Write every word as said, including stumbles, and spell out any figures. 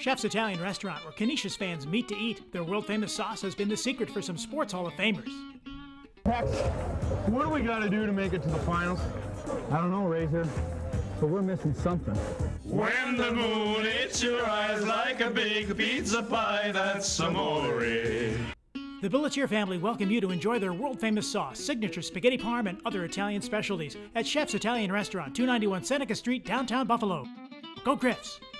Chef's Italian restaurant where Canisius fans meet to eat. Their world-famous sauce has been the secret for some sports Hall of Famers. Hex, what do we got to do to make it to the finals? I don't know, Razor, but we're missing something. When the moon hits your eyes like a big pizza pie, that's amore. The Billetier family welcome you to enjoy their world-famous sauce, signature spaghetti parm, and other Italian specialties at Chef's Italian Restaurant, two ninety-one Seneca Street, downtown Buffalo. Go Griffs!